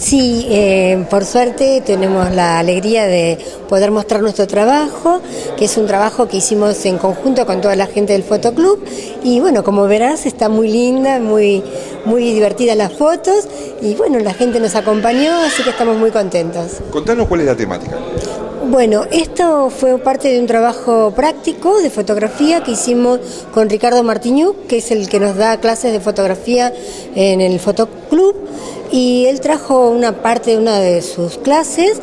Sí, por suerte tenemos la alegría de poder mostrar nuestro trabajo, que es un trabajo que hicimos en conjunto con toda la gente del Fotoclub, y bueno, como verás está muy linda, muy divertida las fotos, y bueno, la gente nos acompañó, así que estamos muy contentos. Contanos cuál es la temática. Bueno, esto fue parte de un trabajo práctico de fotografía que hicimos con Ricardo Martiñuk, que es el que nos da clases de fotografía en el Fotoclub, y él trajo una parte de una de sus clases,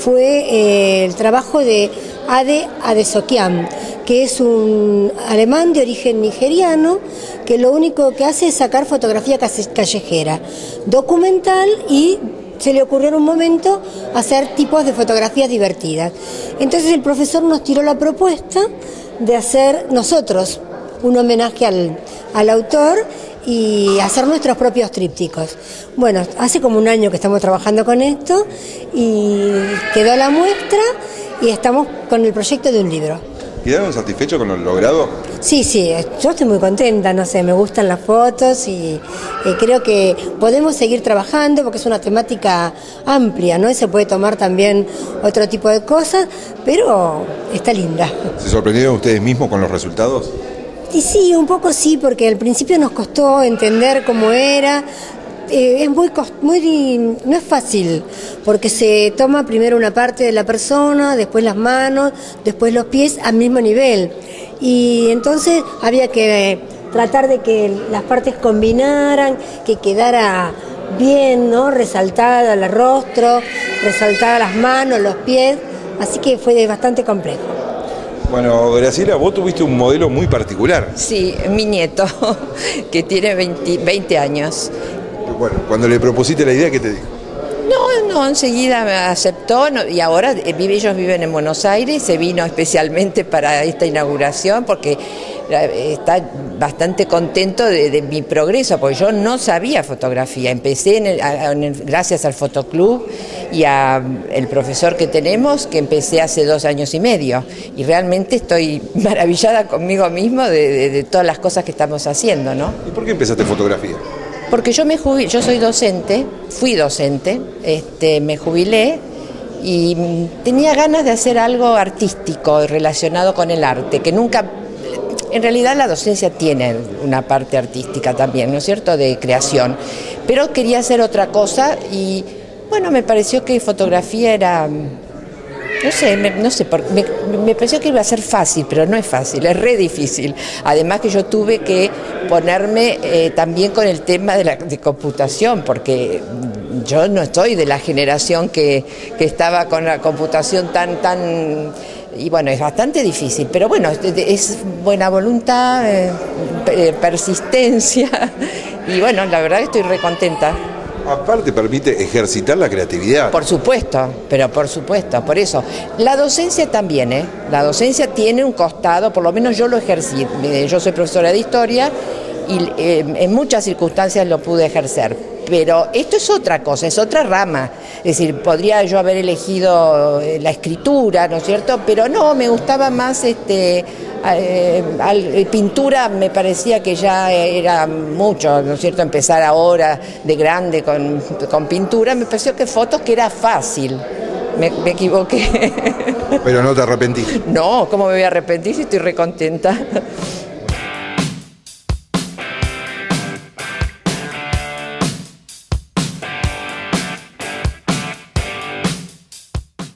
fue el trabajo de Ade Adesokian, que es un alemán de origen nigeriano, que lo único que hace es sacar fotografía callejera, documental, y se le ocurrió en un momento hacer tipos de fotografías divertidas. Entonces el profesor nos tiró la propuesta de hacer nosotros un homenaje al autor y hacer nuestros propios trípticos. Bueno, hace como un año que estamos trabajando con esto y quedó la muestra y estamos con el proyecto de un libro. ¿Quedaron satisfechos con lo logrado? Sí, yo estoy muy contenta, no sé, me gustan las fotos y creo que podemos seguir trabajando porque es una temática amplia, ¿no? Y se puede tomar también otro tipo de cosas, pero está linda. ¿Se sorprendieron ustedes mismos con los resultados? Y sí, un poco sí, porque al principio nos costó entender cómo era. Es no es fácil, porque se toma primero una parte de la persona, después las manos, después los pies al mismo nivel. Y entonces había que tratar de que las partes combinaran, que quedara bien, ¿no? Resaltada el rostro, resaltada las manos, los pies, así que fue bastante complejo. Bueno, Graciela, vos tuviste un modelo muy particular. Sí, mi nieto, que tiene 20 años. Bueno, cuando le propusiste la idea, ¿qué te dijo? No, enseguida me aceptó y ahora ellos viven en Buenos Aires, se vino especialmente para esta inauguración porque está bastante contento de mi progreso, porque yo no sabía fotografía, empecé gracias al Fotoclub y al profesor que tenemos, que empecé hace 2 años y medio, y realmente estoy maravillada conmigo mismo de todas las cosas que estamos haciendo, ¿no? ¿Y por qué empezaste fotografía? Porque yo yo soy docente, fui docente, me jubilé y tenía ganas de hacer algo artístico relacionado con el arte, que nunca, en realidad la docencia tiene una parte artística también, ¿no es cierto?, de creación, pero quería hacer otra cosa y bueno, me pareció que fotografía era, me pareció que iba a ser fácil, pero no es fácil, es re difícil. Además que yo tuve que ponerme también con el tema de computación, porque yo no estoy de la generación que estaba con la computación tan... Y bueno, es bastante difícil, pero bueno, es buena voluntad, persistencia, y bueno, la verdad que estoy re contenta. Aparte permite ejercitar la creatividad. Por supuesto, pero por supuesto, por eso. La docencia también, La docencia tiene un costado, por lo menos yo lo ejercí. Yo soy profesora de historia y en muchas circunstancias lo pude ejercer. Pero esto es otra cosa, es otra rama. Es decir, podría yo haber elegido la escritura, ¿no es cierto? Pero no, me gustaba más pintura, me parecía que ya era mucho, ¿no es cierto? Empezar ahora de grande con pintura, me pareció que fotos que era fácil. Me equivoqué. Pero no te arrepentís. No, ¿cómo me voy a arrepentir si estoy recontenta?